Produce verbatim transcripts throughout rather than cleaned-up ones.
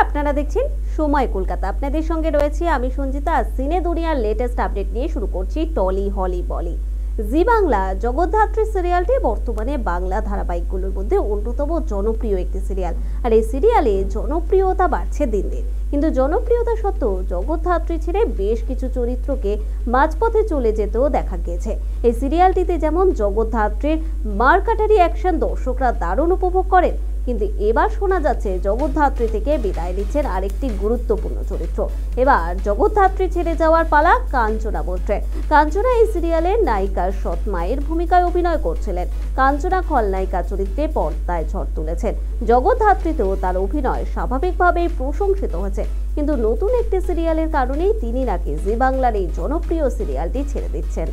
আপনারা দেখছেন সময় কলকাতা। আপনাদের সঙ্গে রয়েছে আমি সঞ্জিতা। সিনে দুনিয়ার লেটেস্ট আপডেট নিয়ে শুরু করছি টলি হলি বলি। জি বাংলা জগদ্ধাত্রী সিরিয়ালটি বর্তমানে বাংলা ধারাবাহিকগুলোর মধ্যে অন্যতম জনপ্রিয় একটি সিরিয়াল। আর এই সিরিয়ালে জনপ্রিয়তা বাড়ছে দিন দিন, কিন্তু জনপ্রিয়তা সত্ত্বেও জগদ্ধাত্রী ছেড়ে বেশ কিছু চরিত্রকে মাঝপথে চলে যেতেও দেখা গেছে। এই সিরিয়ালটিতে যেমন জগদ্ধাত্রীর মারকাটারি অ্যাকশন দর্শকরা দারুণ উপভোগ করেন, কিন্তু এবার শোনা যাচ্ছে জগদ্ধাত্রী থেকে বিদায় নিচ্ছেন আরেকটি গুরুত্বপূর্ণ চরিত্র। এবার জগদ্ধাত্রী ছেড়ে যাওয়ার পালা কাঞ্চনা বলছেন। কাঞ্চনা এই সিরিয়ালের নায়িকার সৎ মায়ের ভূমিকায় অভিনয় করছিলেন। কাঞ্চনা খলনায়িকা চরিত্রে পর্দায় ঝড় তুলেছেন। জগদ্ধাত্রীতেও তার অভিনয় স্বাভাবিকভাবেই প্রশংসিত হয়েছে, কিন্তু নতুন একটি সিরিয়ালের কারণেই তিনি নাকি জি বাংলার এই জনপ্রিয় সিরিয়ালটি ছেড়ে দিচ্ছেন।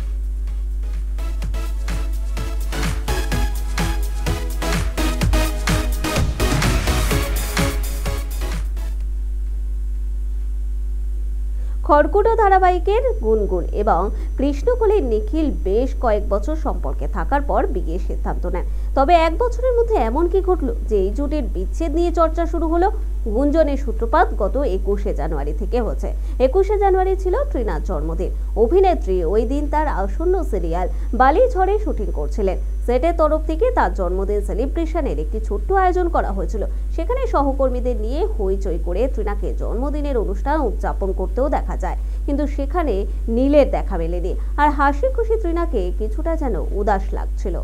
খড়কুটো ধারাবাহিকের গুনগুন এবং কৃষ্ণকলির নিখিল বেশ কয়েক বছর সম্পর্কে থাকার পর বিয়ের সিদ্ধান্ত নেন। তবে এক বছরের মধ্যে এমন কি ঘটল যে এই জুটির বিচ্ছেদ নিয়ে চর্চা শুরু হলো। গুঞ্জনের সূত্রপাত গত একুশে জানুয়ারি থেকে হচ্ছে। একুশে জানুয়ারি ছিল ট্রিনার জন্মদিন। অভিনেত্রী ওই দিন তার আসন্ন সিরিয়াল বালি ঝড়ে শুটিং করছিলেন। সেটের তরফ থেকে তার জন্মদিন সেলিব্রেশনের একটি ছোট্ট আয়োজন করা হয়েছিল। সেখানে সহকর্মীদের নিয়ে হইচই করে ট্রিনাকে জন্মদিনের অনুষ্ঠান উদযাপন করতেও দেখা যায়, কিন্তু সেখানে নীলের দেখা মেলেনি। আর হাসি খুশি ট্রিনাকে কিছুটা যেন উদাস লাগছিল।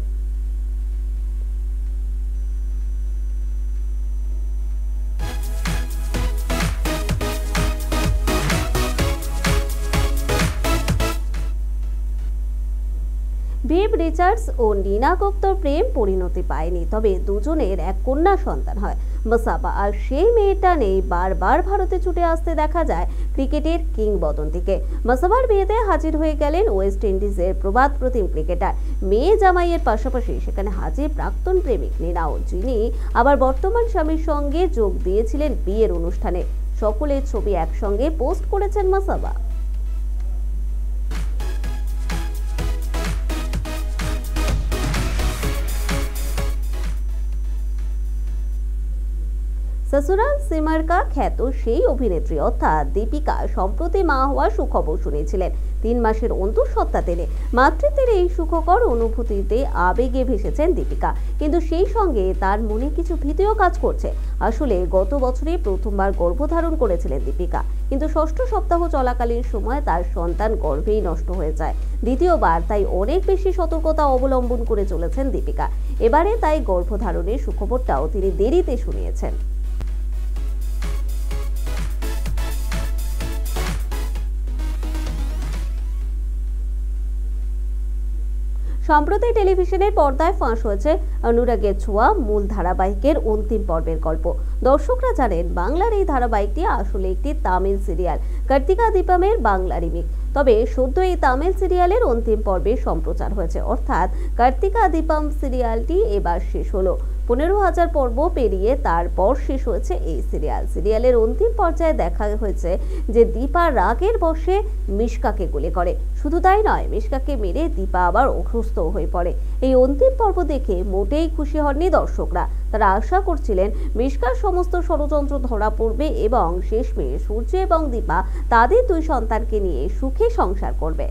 ভিভ রিচার্ডস ও নীনা গুপ্তর প্রেম পরিণতি পায়নি, তবে দুজনের এক কন্যা সন্তান হয় মাসাবা। আর সেই মেয়েটা নেই বারবার ভারতে ছুটে আসতে দেখা যায় ক্রিকেটের কিংবদন্তিকে। মাসাবার বিয়েতে হাজির হয়ে গেলেন ওয়েস্ট ইন্ডিজের প্রবাদ প্রতিম ক্রিকেটার। মেয়ে জামাইয়ের পাশাপাশি সেখানে হাজির প্রাক্তন প্রেমিক নীনাও, যিনি আবার বর্তমান স্বামীর সঙ্গে যোগ দিয়েছিলেন বিয়ের অনুষ্ঠানে। সকলের ছবি একসঙ্গে পোস্ট করেছেন মাসাবা। ससुराल सिमर का ख्यात সেই অভিনেত্রী অর্থাৎ দীপিকা সম্প্রতি মা হওয়ার সুখবর শুনিয়েছিলেন। তিন মাসের অন্তঃসত্ত্বা টেনে মাতৃত্বের এই সুখকর অনুভূতিতে আবেগে ভেসেছেন দীপিকা, কিন্তু সেই সঙ্গে তার মনে কিছু ভীতিও কাজ করছে। আসলে গত বছরে প্রথমবার গর্ভধারণ করেছিলেন দীপিকা, কিন্তু ষষ্ঠ সপ্তাহ চলাকালীন সময় তার সন্তান গর্ভেই নষ্ট হয়ে যায়। দ্বিতীয়বার তাই অনেক বেশি সতর্কতা অবলম্বন করে চলেছেন দীপিকা। এবারে তাই গর্ভধারণের সুখবরটাও তিনি দেরিতে শুনিয়েছেন। সম্প্রতি টেলিভিশনের পর্দায় ফাঁস হয়েছে অনুরাগের ছোঁয়া মূল ধারাবাহিকের অন্তিম পর্বের গল্প। দর্শকরা জানেন বাংলার এই ধারাবাহিকটি আসলে একটি তামিল সিরিয়াল, কার্তিকা দীপমের বাংলা রিমেক। তবে সদ্য এই তামিল সিরিয়ালের অন্তিম পর্বে সম্প্রচার হয়েছে, অর্থাৎ কার্তিকা দীপম সিরিয়ালটি এবার শেষ হলো। পনেরো হাজার পর্ব পেরিয়ে তারপর শেষ হয়েছে এই সিরিয়াল। সিরিয়ালের অন্তিম পর্যায়ে দেখা হয়েছে যে দীপা রাগের বশে মিশকাকে গুলি করে। শুধু তাই নয়, মিশকাকে মেরে দীপা আবার অসুস্থ হয়ে পড়ে। এই অন্তিম পর্ব দেখে মোটেই খুশি হননি দর্শকরা। তারা আশা করছিলেন মিশকার সমস্ত ষড়যন্ত্র ধরা পড়বে এবং শেষমেশ সূর্য এবং দীপা তাদের দুই সন্তানকে নিয়ে সুখে সংসার করবে।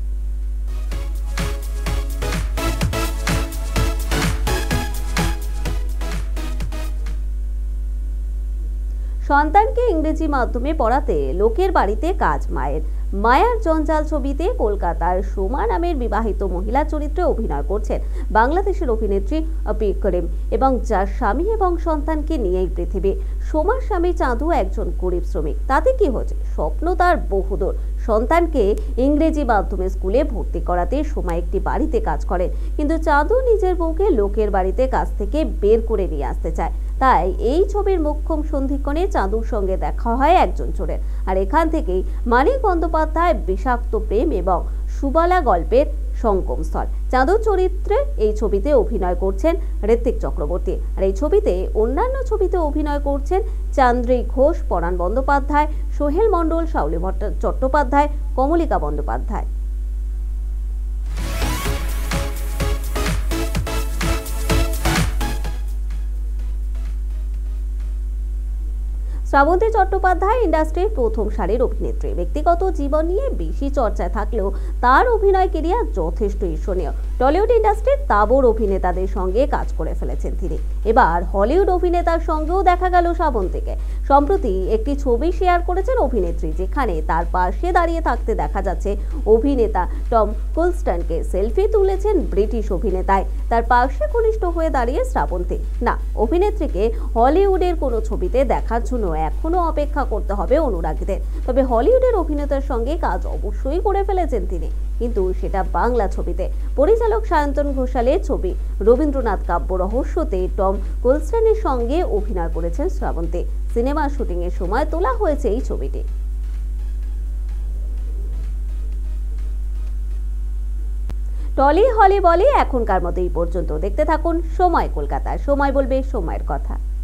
সন্তানকে ইংরেজি মাধ্যমে পড়াতে লোকের বাড়িতে কাজ মায়ের। মায়ার জঞ্জাল ছবিতে কলকাতার সোমা নামের বিবাহিত মহিলা চরিত্রে অভিনয় করছেন বাংলাদেশের অভিনেত্রী অপি করিম, এবং যার স্বামী এবং সন্তানকে নিয়েই পৃথিবী। সোমার স্বামী চাঁদু একজন গরিব শ্রমিক। তাতে কি হচ্ছে, স্বপ্ন তার বহুদূর। সন্তানকে ইংরেজি মাধ্যমে স্কুলে ভর্তি করাতে সোমা একটি বাড়িতে কাজ করেন, কিন্তু চাঁদু নিজের বউকে লোকের বাড়িতে কাজ থেকে বের করে নিয়ে আসতে চায়। তাই এই ছবির মোক্ষম সন্ধিক্ষণে চাঁদুর সঙ্গে দেখা হয় একজন চোরের। আর এখান থেকেই মানিক বন্দ্যোপাধ্যায় বিষাক্ত প্রেম এবং সুবালা গল্পের সঙ্গমস্থল। চাঁদুর চরিত্রে এই ছবিতে অভিনয় করছেন ঋত্বিক চক্রবর্তী। আর এই ছবিতে অন্যান্য ছবিতে অভিনয় করছেন চান্দ্রী ঘোষ, পরাণ বন্দ্যোপাধ্যায়, সোহেল মণ্ডল, শাওলি চট্টোপাধ্যায়, কমলিকা বন্দ্যোপাধ্যায়। শ্রাবন্তী চট্টোপাধ্যায় ইন্ডাস্ট্রির প্রথম সারির অভিনেত্রী। ব্যক্তিগত জীবন নিয়ে বেশি চর্চায় থাকলেও তার অভিনয় কেরিয়ার যথেষ্ট ঈর্ষণীয়। টলিউড ইন্ডাস্ট্রির তাবড় অভিনেতাদের সঙ্গে কাজ করে ফেলেছেন তিনি। এবার হলিউড অভিনেতার সঙ্গেও দেখা গেল শ্রাবন্তীকে। সম্প্রতি একটি ছবি শেয়ার করেছেন অভিনেত্রী, যেখানে তার পাশে দাঁড়িয়ে থাকতে দেখা যাচ্ছে অভিনেতা টম কুলস্টনকে। সেলফি তুলেছেন ব্রিটিশ অভিনেতায়, তার পাশে ঘনিষ্ঠ হয়ে দাঁড়িয়ে শ্রাবন্তী। না, অভিনেত্রীকে হলিউডের কোনো ছবিতে দেখার জন্য এখনো অপেক্ষা করতে হবে অনুরাগীদের। তবে হলিউডের অভিনেতার সঙ্গে কাজ অবশ্যই করে ফেলেছেন তিনি, কিন্তু সেটা বাংলা ছবিতে। পরিচালক সায়ন্তন ঘোষালের ছবি রবীন্দ্রনাথ কাব্য রহস্যতে টম কুলস্টনের সঙ্গে অভিনয় করেছেন শ্রাবন্তী। সিনেমার শুটিং এর সময় তোলা হয়েছে এই ছবিটি। টলি হলি বলি এখনকার মতো এই পর্যন্ত। দেখতে থাকুন সময় কলকাতা। সময় বলবে সময়ের কথা।